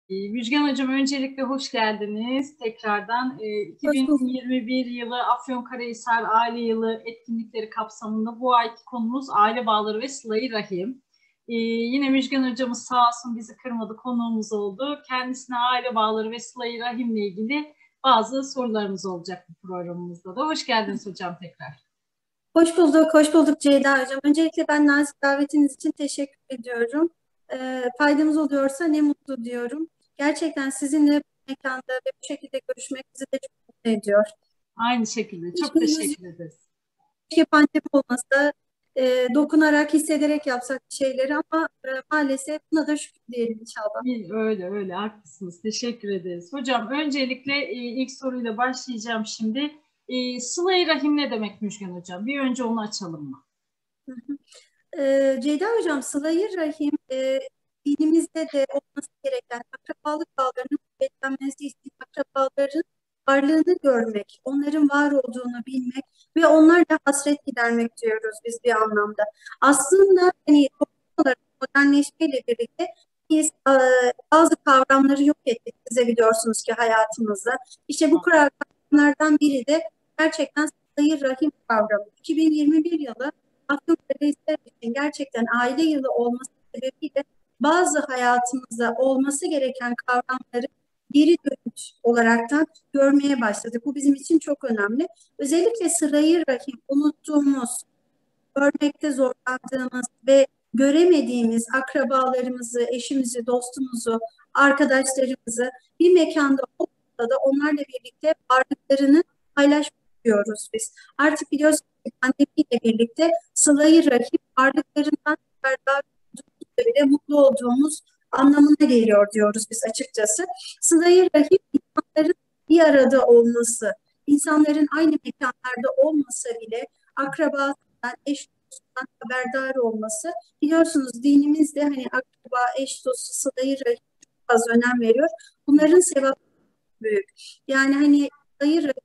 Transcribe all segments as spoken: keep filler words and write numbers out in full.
Ee, Müjgan Hocam öncelikle hoş geldiniz tekrardan. Ee, Hoş bulduk. iki bin yirmi bir yılı Afyonkarahisar Aile Yılı etkinlikleri kapsamında bu ayki konumuz aile bağları ve sıla-i rahim. Ee, yine Müjgan Hocamız sağ olsun bizi kırmadı, konuğumuz oldu. Kendisine aile bağları ve sıla-i rahimle ilgili bazı sorularımız olacak bu programımızda da. Hoş geldiniz hocam tekrar. Hoş bulduk, hoş bulduk Ceyda Hocam. Öncelikle ben nazik davetiniz için teşekkür ediyorum. Ee, faydamız oluyorsa ne mutlu diyorum. Gerçekten sizinle bu mekanda ve bu şekilde görüşmek bizi de çok mutlu ediyor. Aynı şekilde. Hiç Çok günümüz teşekkür ederiz. keşke pandemi olmasa, e, dokunarak, hissederek yapsak şeyleri ama e, maalesef buna da şükür diyelim inşallah. İyi, öyle öyle haklısınız. Teşekkür ederiz. Hocam öncelikle e, ilk soruyla başlayacağım şimdi. E, sıla-i rahim ne demek Müjgan Hocam? Bir önce onu açalım mı? Hı hı. Ee, Ceyda Hocam, sıla-i rahim e, dinimizde de olması gereken akrabalık bağlarının kuvvetlenmesi için akrabaların varlığını görmek, onların var olduğunu bilmek ve onlarla hasret gidermek diyoruz biz bir anlamda. Aslında hani toplum olarak modernleşmeyle birlikte biz e, bazı kavramları yok ettik, size biliyorsunuz ki hayatımızda. İşte bu kavramlardan biri de gerçekten sıla-i rahim kavramı. iki bin yirmi bir yılı Afyonkarahisar için gerçekten aile yılı olması sebebiyle bazı hayatımızda olması gereken kavramları geri dönüş olaraktan görmeye başladık. Bu bizim için çok önemli. Özellikle sıla-i rahim unuttuğumuz, görmekte zorlandığımız ve göremediğimiz akrabalarımızı, eşimizi, dostumuzu, arkadaşlarımızı bir mekanda olsa da onlarla birlikte varlıklarını paylaşıyoruz biz. Artık biliyorsunuz ki pandemiyle birlikte sıla-i rahim varlıklarından haberdar olduğumuzda bile mutlu olduğumuz anlamına geliyor diyoruz biz açıkçası. Sıla-i rahim insanların bir arada olması, insanların aynı mekanlarda olmasa bile akrabasından, eş dostundan haberdar olması. Biliyorsunuz dinimizde hani akraba, eş dostu, sıla-i rahim çok fazla önem veriyor. Bunların sevabı büyük. Yani hani sıla-i rahim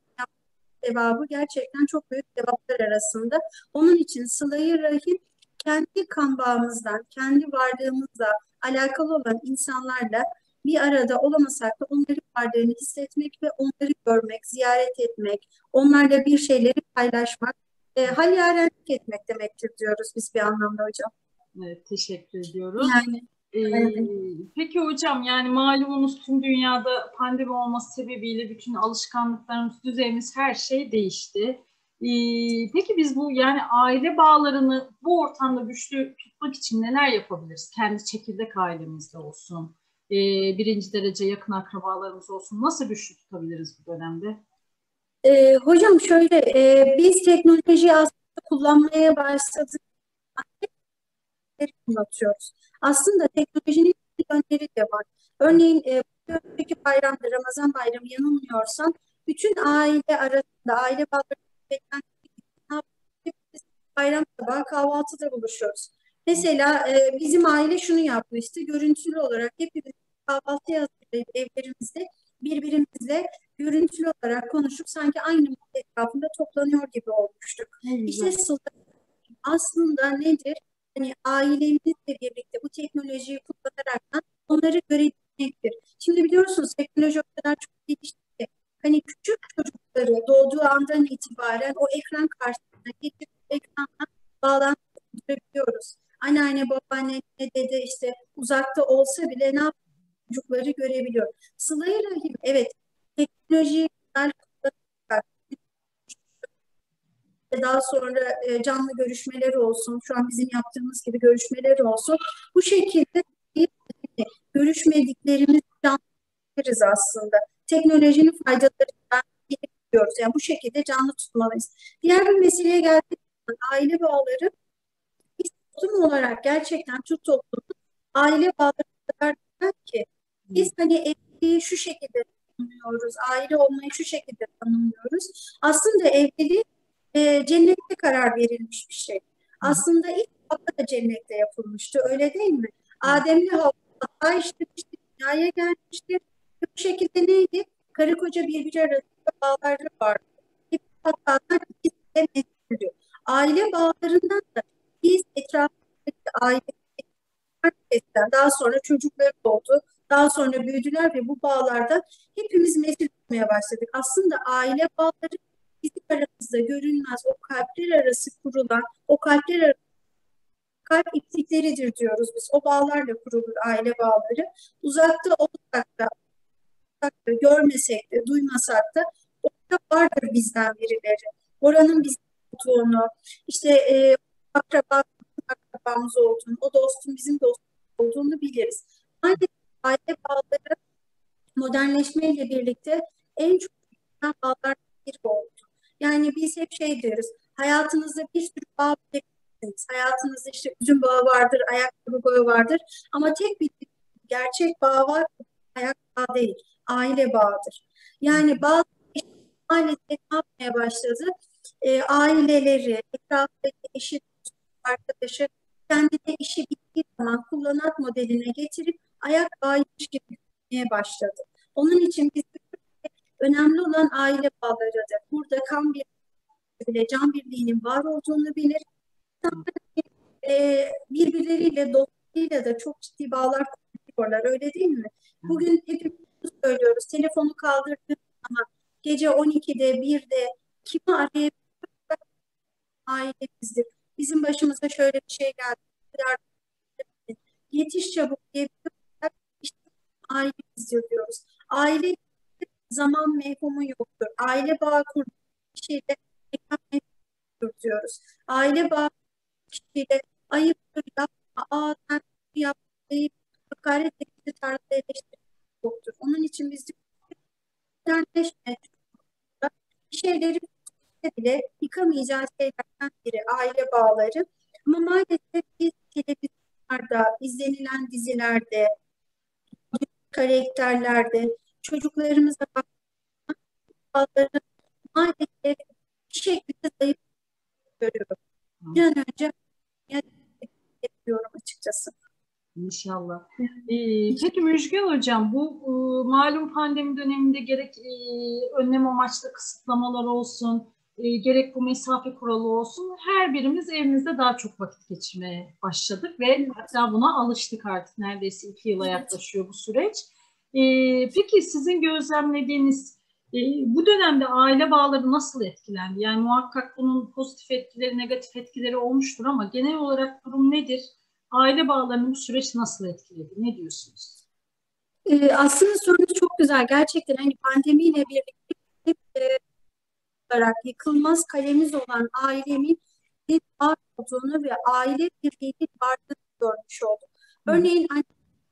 sevabı gerçekten çok büyük sevaplar arasında. Onun için sıla-i rahim kendi kan bağımızdan, kendi varlığımızla alakalı olan insanlarla bir arada olamasak da onların varlığını hissetmek ve onları görmek, ziyaret etmek, onlarla bir şeyleri paylaşmak, e, hal yarenlik etmek demektir diyoruz biz bir anlamda hocam. Evet, teşekkür ediyoruz. Yani E, aynen. peki hocam yani malumunuz tüm dünyada pandemi olması sebebiyle bütün alışkanlıklarımız, düzenimiz her şey değişti. E, peki biz bu yani aile bağlarını bu ortamda güçlü tutmak için neler yapabiliriz? Kendi çekirdek ailemizde olsun, e, birinci derece yakın akrabalarımız olsun. Nasıl güçlü tutabiliriz bu dönemde? E, hocam şöyle, e, biz teknolojiyi aslında kullanmaya başladık, anlatıyoruz. Aslında teknolojinin yönleri de var. Örneğin e, bir önceki bayramda, Ramazan bayramı yanılmıyorsam, bütün aile arasında, aile bağları hepimiz bayram sabahı kahvaltıda buluşuyoruz. Mesela e, bizim aile şunu yapmıştı, görüntülü olarak hepimiz kahvaltı hazırlayıp evlerimizde birbirimizle görüntülü olarak konuşup sanki aynı masa etrafında toplanıyor gibi olmuştuk. Ne İşte güzel. aslında nedir? Hani ailemizle birlikte bu teknolojiyi kullanarak onları görebilmektir. Şimdi biliyorsunuz teknoloji o kadar çok gelişti ki hani küçük çocukları doğduğu andan itibaren o ekran karşısına geçip ekranla bağlantı kurabiliyoruz. Anneanne, babaanne, ne dede işte uzakta olsa bile ne yapıyor? Çocukları görebiliyor. Sıla-i Rahim, evet, teknolojiyi güzel kullanarak daha sonra e, canlı görüşmeleri olsun, şu an bizim yaptığımız gibi görüşmeleri olsun. Bu şekilde görüşmediklerimizi canlandırırız aslında. Teknolojinin faydalarından biliyoruz. Yani bu şekilde canlı tutmalıyız. Diğer bir meseleye geldiğimiz zaman aile bağları, biz toplum olarak gerçekten Türk toplumu aile bağları kadar güzel ki biz hani evliliği şu şekilde tanımlıyoruz, aile olmayı şu şekilde tanımlıyoruz. Aslında evlilik e, cennette karar verilmiş bir şey. Aslında ilk Havva da cennette yapılmıştı, öyle değil mi? Adem'le Havva işlemişti, dünyaya gelmişti. Bu şekilde neydi? Karı koca birbiri arasında bağları vardı. Hep hatalar ikisi de mesulü. Aile bağlarından da biz etrafındaki aile herkesten daha sonra çocukları oldu. Daha sonra büyüdüler ve bu bağlardan hepimiz mesul olmaya başladık. Aslında aile bağları bizim aramızda görünmez, o kalpler arası kurulan, o kalpler arası kalp iptikleridir diyoruz biz. O bağlarla kurulur aile bağları. Uzakta olsak da, uzakta görmesek de, duymasak da orada vardır bizden birileri. Oranın bizim olduğunu, işte e, akraba, akrabamız olduğunu, o dostun bizim dostumuz olduğunu biliriz. Maalesef aile bağları modernleşmeyle birlikte en çok bilinen bağlar biri oldu. Yani biz hep şey deriz, hayatınızda bir sürü bağ bulabilirsiniz. Hayatınızda işte üzüm bağı vardır, ayakkabı bağı vardır. Ama tek bir gerçek bağ var, ayak bağı değil, aile bağıdır. Yani bazı maalesef ne yapmaya başladı? E, aileleri, etrafındaki eşi, arkadaşı kendine işi bittiği zaman kullanat modeline getirip ayak bağıymış gibi görmeye başladı. Onun için biz önemli olan aile bağlarıdır. Burada kan birliğiyle, can birliğinin var olduğunu bilir. E, birbirleriyle, dostlarıyla da çok ciddi bağlar kuruyorlar. Öyle değil mi? Bugün hepimiz söylüyoruz. Telefonu kaldırdığımız zaman gece on ikide, birde kimi arayabiliriz? Ailemizdir. Bizim başımıza şöyle bir şey geldi. Yetiş çabuk diye bir işte ailemizdir diyoruz. Aile zaman mefhumu yoktur. Aile bağı kurduğu kişiyle mekan mefhumu diyoruz. Aile bağı kişiyle ayıptır, yapma, aa sen yapma deyip hakaret edildi tarzda eleştiri yoktur. Onun için biz modernleşme bir şeyleri bile yıkamayacağız şeylerden biri aile bağları. Ama maalesef biz televizyonlarda, izlenilen dizilerde, karakterlerde, çocuklarımıza bağları maalesef bir şekilde zayıf görüyorum. Bir an önce yapıyorum açıkçası. İnşallah. Ee, peki Müjgan Hocam, bu e, malum pandemi döneminde gerek e, önlem amaçlı kısıtlamalar olsun, e, gerek bu mesafe kuralı olsun, her birimiz evimizde daha çok vakit geçirmeye başladık ve hatta buna alıştık artık. Neredeyse iki yıla yaklaşıyor bu süreç. E, peki sizin gözlemlediğiniz e, bu dönemde aile bağları nasıl etkilendi? Yani muhakkak bunun pozitif etkileri, negatif etkileri olmuştur ama genel olarak durum nedir? Aile bağlarını bu süreç nasıl etkiledi? Ne diyorsunuz? Ee, aslında sorunuz çok güzel. Gerçekten hani pandemiyle birlikte hep, e, olarak yıkılmaz kalemiz olan ailemin bir var olduğunu ve aile birliğinin varlığını görmüş olduk. Örneğin anne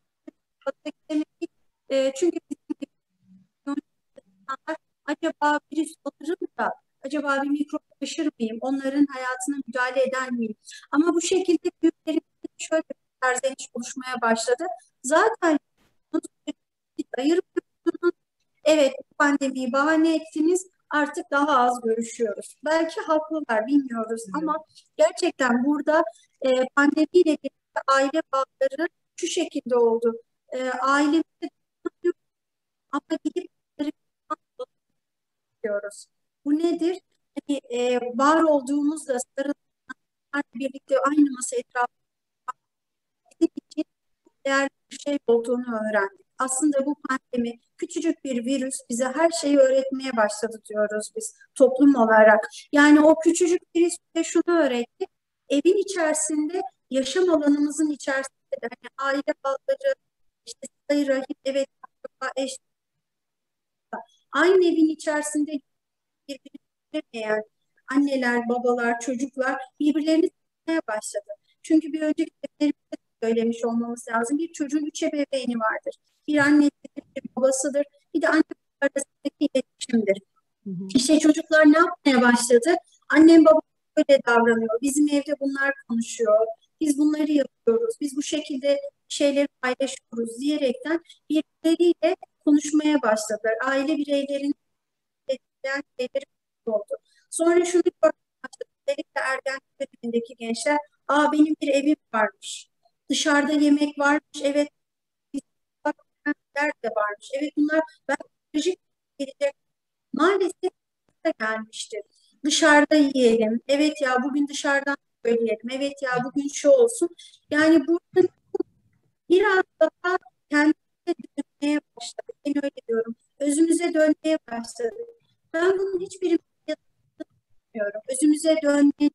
e, çünkü bizim insanlar acaba virüs alırım da acaba bir mikrop taşır mıyım? Onların hayatına müdahale eder miyim? Ama bu şekilde büyüklerimizde şöyle bir serzeniş oluşmaya başladı. Zaten ayırmıyorsunuz. Evet, pandemiyi bahane ettiniz. Artık daha az görüşüyoruz. Belki haklılar, bilmiyoruz evet. Ama gerçekten burada e, pandemiyle birlikte aile bağları şu şekilde oldu. E, ailemizde ama gidip diyoruz. Bu nedir? Hani, e, var olduğumuzda sarılanlar birlikte aynı masa etrafında için değerli bir şey olduğunu öğrendik. Aslında bu pandemi küçücük bir virüs bize her şeyi öğretmeye başladı diyoruz biz toplum olarak. Yani o küçücük virüs bize şunu öğretti. Evin içerisinde yaşam alanımızın içerisinde de hani aile bağları, işte sayı rahim, evet, eş, aynı evin içerisinde birbirini sevmeyen anneler, babalar, çocuklar birbirlerini sevmeye başladı. Çünkü bir önceki defterimizde söylemiş olmamız lazım. Bir çocuğun üç ebeveyni vardır. Bir annesidir, bir babasıdır, bir de anne arasındaki iletişimdir. Hı hı. İşte çocuklar ne yapmaya başladı? Annem babam böyle davranıyor. Bizim evde bunlar konuşuyor. Biz bunları yapıyoruz. Biz bu şekilde şeyleri paylaşıyoruz diyerekten birbirleriyle konuşmaya başladılar. Aile bireylerin etkileyen şeyleri oldu. Sonra şunu görmeye başladı. Özellikle ergenlik dönemindeki gençler, aa benim bir evim varmış. Dışarıda yemek varmış. Evet, de varmış. Evet, bunlar ben psikolojik gelecek maalesef de gelmiştir. Dışarıda yiyelim. Evet ya bugün dışarıdan söyleyelim. Evet ya bugün şu olsun. Yani burada biraz daha kendine dönmeye başladık. Ben bunun hiçbirini yapmıyorum. Özümüze dönmeyi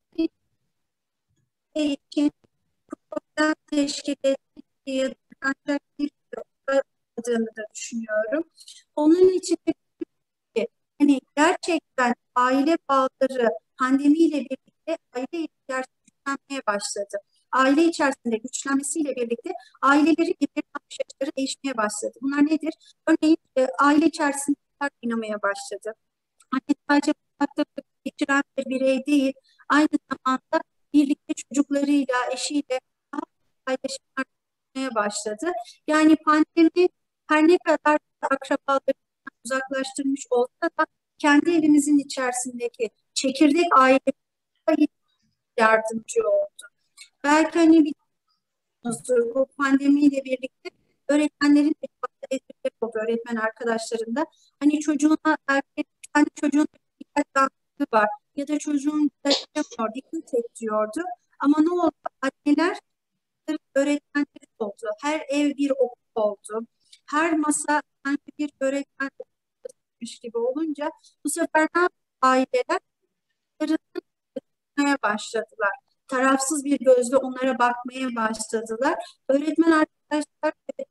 için problem teşkil ettiği ancak bir olmadığını da düşünüyorum. Onun için de hani gerçekten aile bağları pandemiyle birlikte aile içerisinde güçlenmeye başladı. Aile içerisinde güçlenmesiyle birlikte aileleri birbirine bakış açıları değişmeye başladı. Bunlar nedir? Örneğin e, aile içerisinde oynamaya başladı. Anne sadece mutfakta geçiren bir birey değil, aynı zamanda birlikte çocuklarıyla, eşiyle daha paylaşımlar yapmaya başladı. Yani pandemi her ne kadar akrabalarından uzaklaştırmış olsa da kendi evimizin içerisindeki çekirdek aile yardımcı oldu. Belki hani biliyorsunuzdur, bu pandemiyle birlikte öğretmenlerin de çok oldu, öğretmen arkadaşlarım da. Hani çocuğuna belki kendi çocuğun dikkat dağınıklığı var ya da çocuğun dikkat dikkat et diyordu. Ama ne oldu? Anneler öğretmenleri oldu. Her ev bir okul oldu. Her masa sanki bir öğretmen okumuş gibi olunca bu sefer ne yaptı aileler? Bakmaya başladılar. Tarafsız bir gözle onlara bakmaya başladılar. Öğretmen arkadaşlar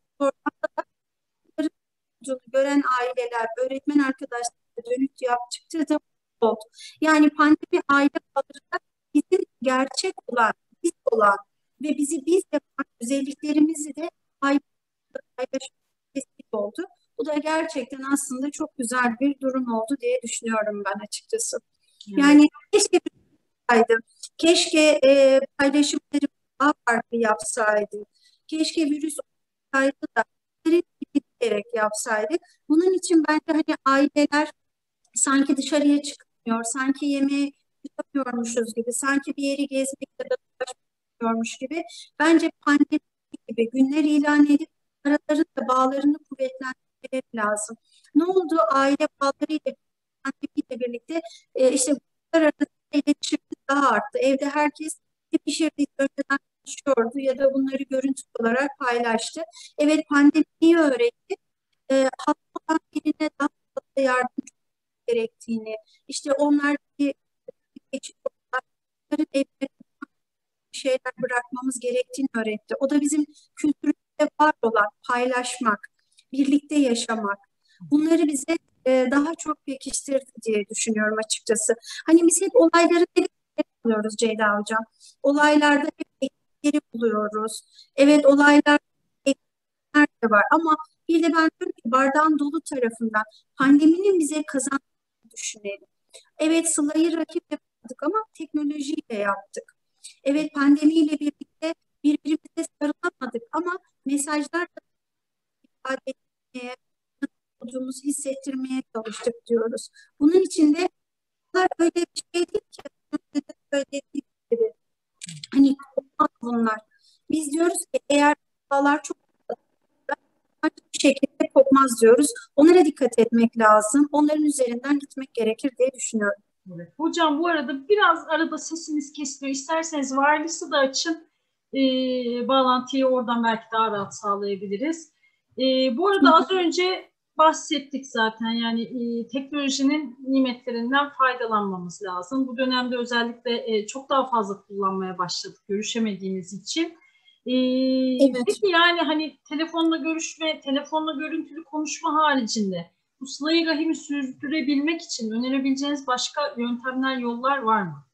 gören aileler, öğretmen arkadaşlarına dönüt yaptıkça da oldu. Yani pandemi aile bağlarında bizim gerçek olan, biz olan ve bizi biz yapan özelliklerimizi de aile paylaşmak oldu. Bu da gerçekten aslında çok güzel bir durum oldu diye düşünüyorum ben açıkçası. Evet. Yani keşke yapsaydı. Keşke e, paylaşımları daha farklı yapsaydı. Keşke virüs olsaydı da gerek yapsaydık. Bunun için bence hani aileler sanki dışarıya çıkmıyor, sanki yemeğe çıkamıyormuşuz gibi, sanki bir yeri gezmek ya da dolaşmıyormuş gibi. Bence pandemi gibi günler ilan edip aralarında bağlarını kuvvetlendirmeleri lazım. Ne oldu? Aile bağlarıyla pandemiyle birlikte e, işte bunlar arasında iletişim daha arttı. Evde herkes ne pişirdiği önceden konuşuyordu ya da bunları görüntü olarak paylaştı. Evet, pandemiyi öğretti. E, hasta olan birine daha fazla yardımcı gerektiğini, işte onlar bir geçiş onların evine şeyler bırakmamız gerektiğini öğretti. O da bizim kültürümüzde var olan paylaşmak, birlikte yaşamak. Bunları bize e, daha çok pekiştirdi diye düşünüyorum açıkçası. Hani biz hep olayları buluyoruz Ceyda Hocam. Olaylarda hep eksikleri buluyoruz. Evet, olaylar eksikler de var ama bir de ben diyorum ki bardağın dolu tarafından pandeminin bize kazandığını düşünelim. Evet, Sıla'yı rakip yapmadık ama teknolojiyle yaptık. Evet, pandemiyle birlikte birbirimize sarılamadık ama mesajlar da ifade etmeye, olduğumuzu hissettirmeye çalıştık diyoruz. Bunun için de bunlar öyle bir şey değil ki söylediğim gibi. Hani kopmaz bunlar. Biz diyoruz ki eğer bağlar çok bir şekilde kopmaz diyoruz. Onlara dikkat etmek lazım. Onların üzerinden gitmek gerekir diye düşünüyorum. Evet. Hocam bu arada biraz arada sesiniz kesiliyor. İsterseniz wireless'ı da açın. E, bağlantıyı oradan belki daha rahat sağlayabiliriz. E, bu arada az önce bahsettik zaten. Yani e, teknolojinin nimetlerinden faydalanmamız lazım. Bu dönemde özellikle e, çok daha fazla kullanmaya başladık görüşemediğimiz için. E, evet. Peki yani hani telefonla görüşme, telefonla görüntülü konuşma haricinde bu sıla-i rahimi sürdürebilmek için önerebileceğiniz başka yöntemler, yollar var mı?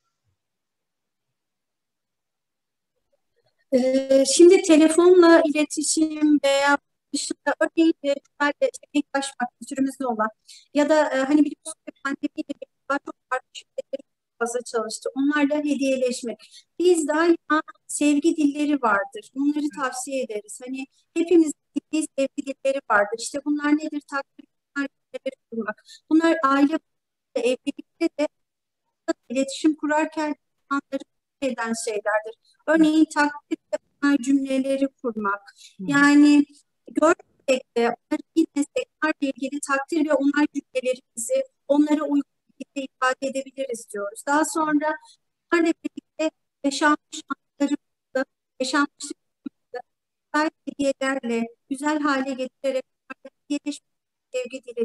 Ee, şimdi telefonla iletişim veya dışında örneğin ilklaşmak kültürümüzde olan ya da e, hani biliyorsunuz pandemiyle daha çok farklı şirketleri fazla çalıştı. Onlarla hediyeleşmek. Biz daima sevgi dilleri vardır. Bunları tavsiye ederiz. Hani hepimizin bildiği sevgi dilleri vardır. İşte bunlar nedir? Takdir, bunlar kurmak. Bunlar aile evlilikte de iletişim kurarken insanları eden şeylerdir. Örneğin takdir cümleleri kurmak. Yani görsek de onları bilmesek onlarla ilgili takdir ve onay cümlelerimizi onlara uygun şekilde ifade edebiliriz diyoruz. Daha sonra onlarla birlikte yaşanmış anlarımızda, yaşanmışlıklarımızda güzel hediyelerle, güzel hale getirerek hediyeleşmek sevgi dilidir.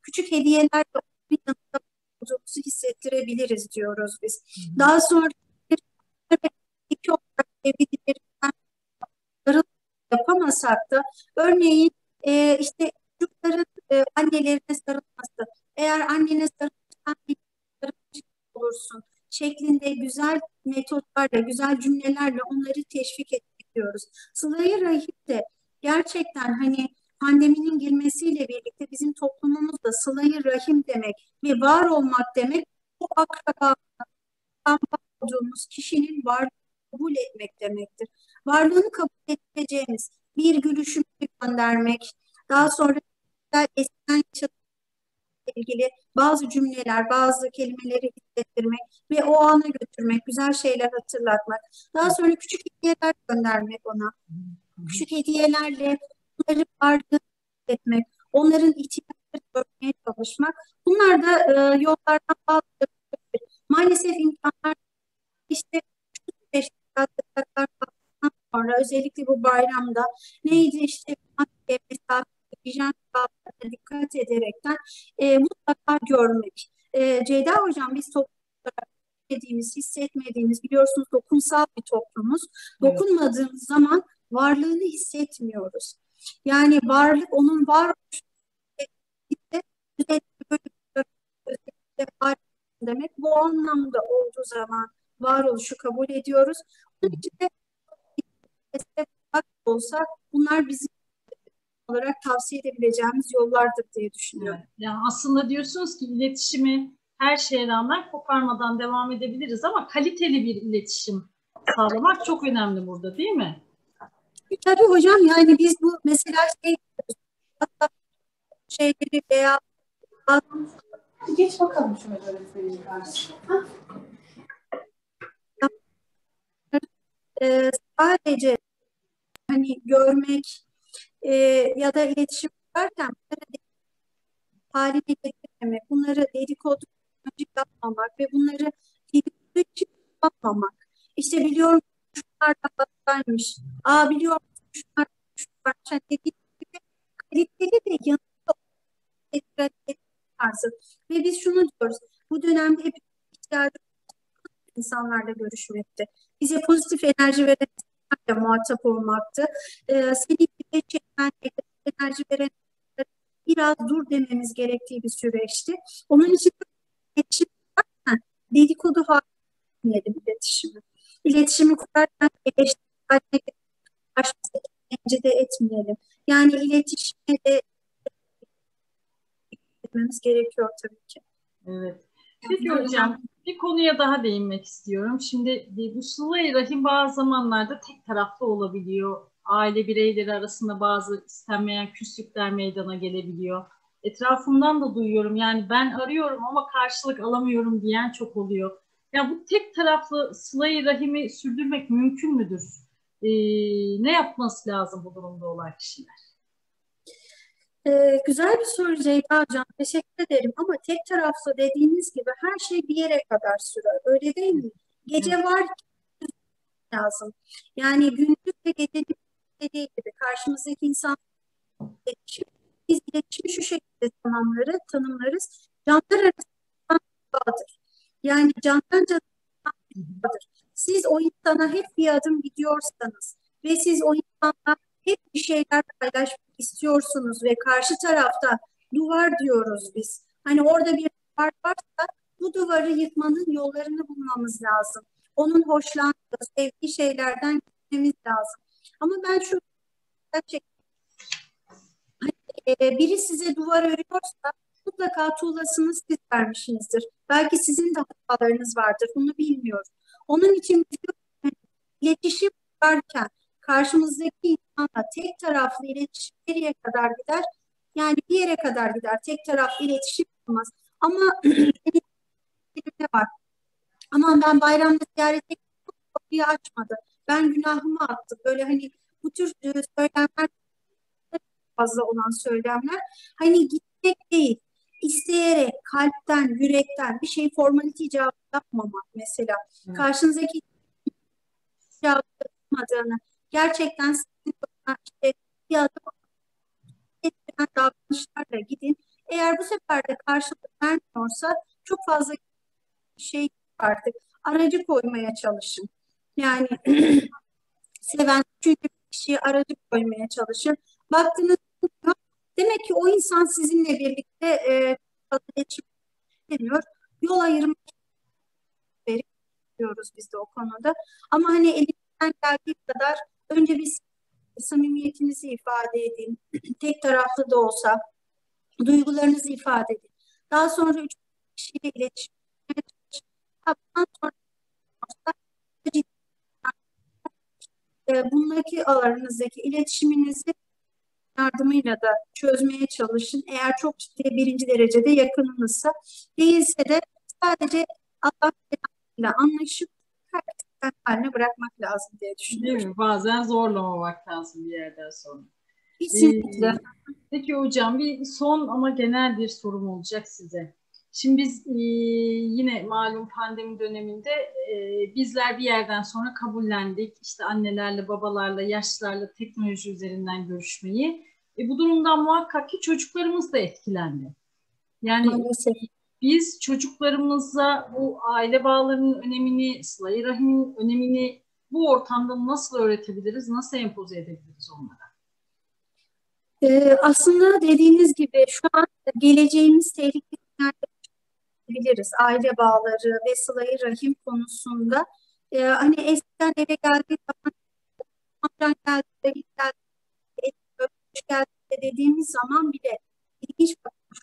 küçük hediyelerle bir yanında olduğumuzu hissettirebiliriz diyoruz biz. Daha sonra iki olarak sevgililerinden yapamasak da örneğin e, işte çocukların e, annelerine sarılması, eğer annene sarılırsan bir sarılmış olursun şeklinde güzel metotlarla, güzel cümlelerle onları teşvik ediyoruz. Sıla-i Rahim de gerçekten hani pandeminin girmesiyle birlikte bizim toplumumuzda Sıla-i Rahim demek ve var olmak demek bu akraba olduğumuz kişinin varlığını kabul etmek demektir. Varlığını kabul edeceğimiz bir gülüşümü göndermek, daha sonra eskiden ilgili bazı cümleler, bazı kelimeleri hissettirmek ve o ana götürmek, güzel şeyler hatırlatmak. Daha sonra küçük hediyeler göndermek ona. Küçük hediyelerle onları varlığını etmek, onların ihtiyaçlarını görmeye çalışmak. Bunlar da e, yollardan bazıları. Maalesef imkanlar işte şu süreçte yasaklar kalktıktan sonra özellikle bu bayramda neydi işte maske, mesafe, hijyen kurallarına dikkat ederekten e, mutlaka görmek. E, Ceyda Hocam biz toplum olarak hissetmediğimiz, hissetmediğimiz biliyorsunuz dokunsal bir toplumuz. Evet. Dokunmadığımız zaman varlığını hissetmiyoruz. Yani varlık onun var demek bu anlamda olduğu zaman varoluşu kabul ediyoruz. Bunun için de olsa bunlar bizim olarak tavsiye edebileceğimiz yollardır diye düşünüyorum. Evet. Yani aslında diyorsunuz ki iletişimi her şeye rağmen koparmadan devam edebiliriz ama kaliteli bir iletişim sağlamak çok önemli burada, değil mi? Tabii hocam, yani biz bu mesela şey şeyleri veya geç bakalım şöyle öğretmenin karşısına. e, sadece hani görmek e, ya da iletişim kurarken haline getirmemek, bunları dedikodu yapmamak ve bunları dedikodu için yapmamak. İşte biliyorum şunlar da hastaymış. Aa biliyorum şunlar da şunlar. Dediğim gibi kaliteli de yanında tarzı. Ve biz şunu diyoruz. Bu dönemde hep ihtiyacı insanlarla görüşmekti. Bize pozitif enerji veren insanlarla muhatap olmaktı. Ee, seni bir çeken, enerji veren biraz dur dememiz gerektiği bir süreçti. Onun için iletişim kurarken dedikodu haline iletişimi. İletişimi kurarken eleştiri haline karşımızdaki rencide etmeyelim. Yani iletişime de etmemiz gerekiyor tabii ki. Evet. Peki hocam, bir konuya daha değinmek istiyorum. Şimdi bu Sıla-i Rahim bazı zamanlarda tek taraflı olabiliyor. Aile bireyleri arasında bazı istenmeyen küslükler meydana gelebiliyor. Etrafımdan da duyuyorum. Yani ben arıyorum ama karşılık alamıyorum diyen çok oluyor. Ya bu tek taraflı Sıla-i Rahim'i sürdürmek mümkün müdür? Ee, ne yapması lazım bu durumda olan kişiler? Ee, güzel bir soru Ceyda Hocam. Teşekkür ederim. Ama tek taraflı dediğiniz gibi her şey bir yere kadar sürer. Öyle değil mi? Gece Evet. var lazım. Yani gündüz ve gecenin dediği gibi karşımızdaki insan iletişim. Biz iletişimi şu şekilde tanımları, tanımlarız. Canlar arasında bağdır. Yani candan cana bağdır. Siz o insana hep bir adım gidiyorsanız ve siz o insanla hep bir şeyler paylaşmak istiyorsunuz ve karşı tarafta duvar diyoruz biz. Hani orada bir duvar varsa bu duvarı yıkmanın yollarını bulmamız lazım. Onun hoşlandığı, sevdiği şeylerden gitmemiz lazım. Ama ben şu gerçekten e, biri size duvar örüyorsa mutlaka tuğlasını siz vermişsinizdir. Belki sizin de hatalarınız vardır. Bunu bilmiyorum. Onun için iletişim kurarken karşımızdaki insanla tek taraflı iletişim nereye kadar gider? Yani bir yere kadar gider. Tek taraflı iletişim olmaz. Ama ne var? Aman ben bayramda ziyaret ettim, kapıyı açmadı. Ben günahımı attım. Böyle hani bu tür e, söylemler fazla olan söylemler. Hani gitmek değil, isteyerek, kalpten, yürekten bir şey formalite icabı yapmamak mesela. Evet. Karşınızdaki icabı yapmadığını, gerçekten sizin işte bir adım ettiren davranışlarla gidin. Eğer bu sefer de karşılık vermiyorsa çok fazla şey artık aracı koymaya çalışın. Yani seven çünkü bir kişiye aracı koymaya çalışın. Baktınız demek ki o insan sizinle birlikte e, iletişim edemiyor. Yol ayırmak veriyoruz biz de o konuda. Ama hani elimizden geldiği kadar önce biz samimiyetinizi ifade edin. Tek taraflı da olsa duygularınızı ifade edin. Daha sonra üç kişiyle iletişim etmeye Bundan sonra e, bundaki aranızdaki iletişiminizi yardımıyla da çözmeye çalışın. Eğer çok ciddi birinci derecede yakınınızsa, değilse de sadece Allah ile anlaşıp herkesten haline bırakmak lazım diye Değil düşünüyorum. mi? Bazen zorlamamak lazım bir yerden sonra. Kesinlikle. Ee, peki hocam, bir son ama genel bir sorum olacak size. Şimdi biz e, yine malum pandemi döneminde e, bizler bir yerden sonra kabullendik. İşte annelerle, babalarla, yaşlılarla teknoloji üzerinden görüşmeyi. E, bu durumdan muhakkak ki çocuklarımız da etkilendi. Yani Maalesef. biz çocuklarımıza bu aile bağlarının önemini, sıla-i rahimin önemini bu ortamda nasıl öğretebiliriz, nasıl empoze edebiliriz onlara? Ee, aslında dediğiniz gibi şu an geleceğimiz tehlikeli biliriz. Aile bağları ve sıla-i rahim konusunda. Ee, hani eskiden eve geldiği zaman amcan geldi, dayı geldi, hoş geldi dediğimiz zaman bile ilginç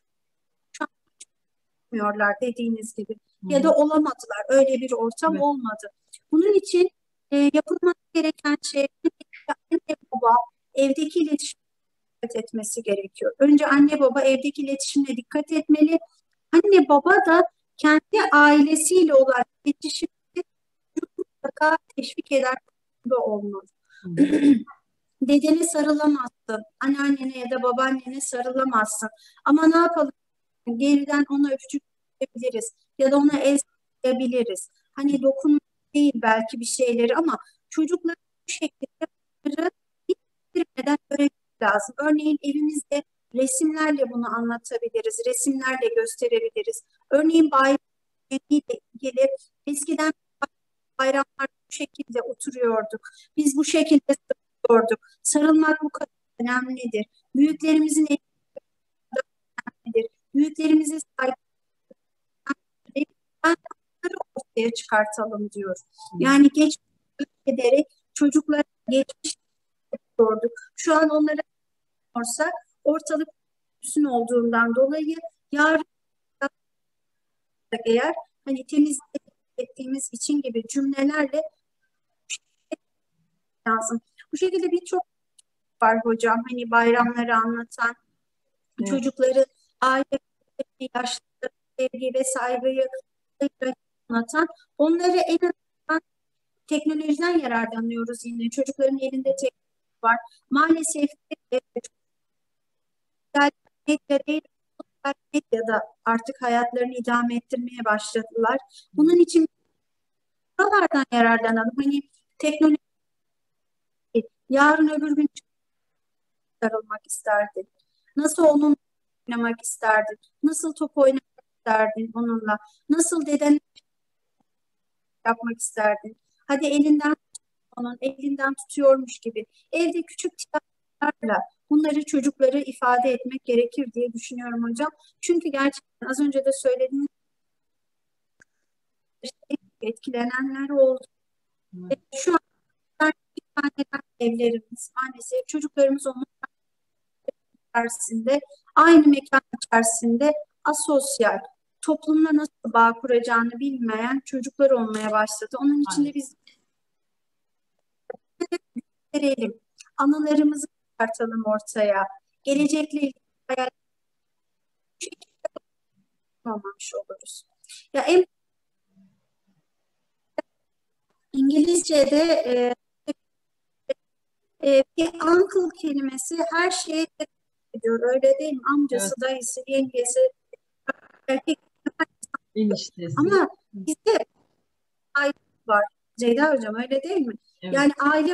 bakmıyorlar dediğiniz gibi. Hı Ya da hı. olamadılar. Öyle bir ortam Evet. olmadı. Bunun için e, yapılması gereken şey anne baba evdeki iletişime dikkat etmesi gerekiyor. Önce anne baba evdeki iletişimine dikkat etmeli. Anne baba da kendi ailesiyle olan iletişimde mutlaka teşvik eder durumda olmalı. Hı hı. Dedene sarılamazsın, anneannene ya da babaannene sarılamazsın. Ama ne yapalım? Geriden ona öpücük verebiliriz ya da ona el sallayabiliriz. Hani dokunmak değil belki bir şeyleri ama çocuklar bu şekilde bunları hissettirmeden öğretmek lazım. Örneğin evimizde resimlerle bunu anlatabiliriz, resimlerle gösterebiliriz. Örneğin bayram ile ilgili eskiden bayramlar bu şekilde oturuyorduk. Biz bu şekilde sarılıyorduk. Sarılmak bu kadar önemlidir. Büyüklerimizin eli önemlidir. Büyüklerimize saygı ortaya çıkartalım diyor. Yani geç ederek çocuklara geçmiş diyorduk. Şu an onlara sorsak ortalık üstün olduğundan dolayı yarın eğer hani temiz ettiğimiz için gibi cümlelerle lazım. Bu şekilde birçok var hocam. Hani bayramları anlatan, Evet. çocukları, aile, yaşlıları, sevgi ve saygıyı anlatan, onları en azından teknolojiden yararlanıyoruz yine. Çocukların elinde teknoloji var. Maalesef de medya değil, medyada artık hayatlarını idame ettirmeye başladılar. Bunun için buralardan yararlanalım. Hani teknoloji yarın öbür gün sarılmak isterdin. Nasıl onunla oynamak isterdin? Nasıl top oynamak isterdin onunla? Nasıl deden yapmak isterdin? Hadi elinden onun elinden tutuyormuş gibi. Evde küçük tiyatrolarla bunları çocuklara ifade etmek gerekir diye düşünüyorum hocam. Çünkü gerçekten az önce de söylediğiniz etkilenenler oldu. Evet. Şu an evlerimiz maalesef çocuklarımız onun içerisinde aynı mekan içerisinde asosyal toplumla nasıl bağ kuracağını bilmeyen çocuklar olmaya başladı. Onun için de biz verelim. Anılarımızı çıkartalım ortaya. Gelecekle ilgili hayal olmamış oluruz. Ya en İngilizce'de e, e, bir uncle kelimesi her şeye ediyor. Öyle değil mi? Amcası, Evet. dayısı, yengesi, erkek. Eniştesi. Ama bizde aile var. Ceyda hocam öyle değil mi? Evet. Yani aile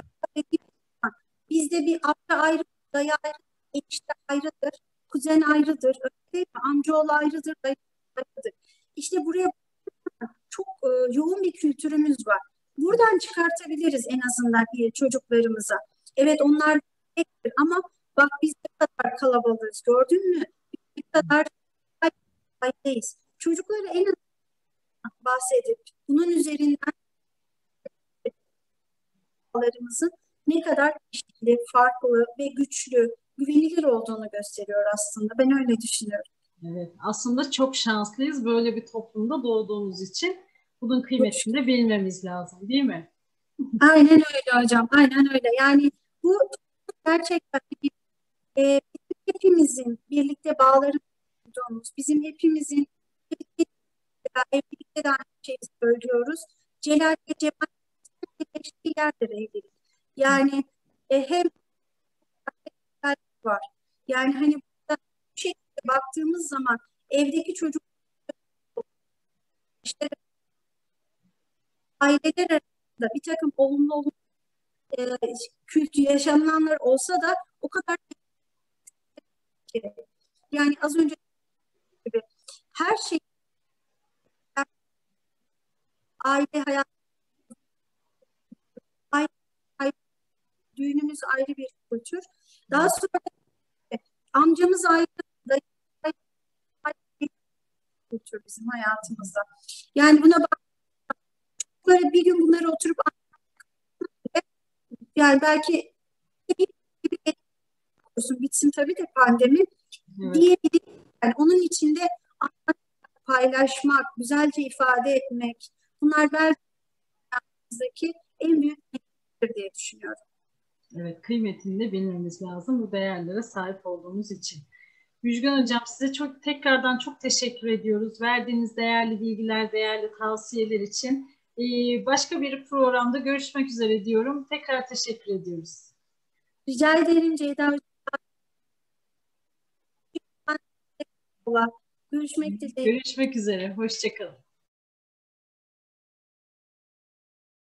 bizde bir amca ayrı, dayı ayrı, enişte ayrıdır, kuzen ayrıdır. değil mi? Amcaoğlu ayrıdır, dayı ayrıdır. İşte buraya çok e, yoğun bir kültürümüz var. Buradan çıkartabiliriz en azından e, çocuklarımıza. Evet onlar tektir ama bak biz ne kadar kalabalığız gördün mü? Ne kadar aileyiz. Çocuklara en azından bahsedip bunun üzerinden çocuklarımızın ne kadar çeşitli, farklı ve güçlü, güvenilir olduğunu gösteriyor aslında. Ben öyle düşünüyorum. Evet, aslında çok şanslıyız böyle bir toplumda doğduğumuz için. Bunun kıymetini de bilmemiz lazım, değil mi? Aynen öyle hocam, aynen öyle. Yani bu gerçekten e, bizim hepimizin birlikte bağları olduğumuz, bizim hepimizin evlilikte de aynı şeyi söylüyoruz. Celal ve Cemal birleştiği yerdir evlilik. Yani e, hem var. Yani hani burada bu şekilde baktığımız zaman evdeki çocuk işte aileler arasında bir takım olumlu olumlu e, kültü yaşananlar olsa da o kadar ki. Yani az önce gibi her şey aile hayatı, aile, aile, düğünümüz ayrı bir kültür. Daha sonra amcamız ayrı, dayı ayrı bir kültür bizim hayatımızda. Yani buna bak, böyle bir gün bunları oturup yani belki bir olsun bitsin tabii de pandemi Evet. diyebiliriz. Yani onun içinde paylaşmak, güzelce ifade etmek, bunlar belki hayatımızdaki en büyük değerdir diye düşünüyorum. Evet, kıymetini de bilmemiz lazım bu değerlere sahip olduğumuz için. Müjgan Hocam size çok tekrardan çok teşekkür ediyoruz. Verdiğiniz değerli bilgiler, değerli tavsiyeler için. Ee, başka bir programda görüşmek üzere diyorum. Tekrar teşekkür ediyoruz. Rica ederim Ceyda Hocam. Görüşmek dileğiyle. Görüşmek üzere. Hoşça kalın.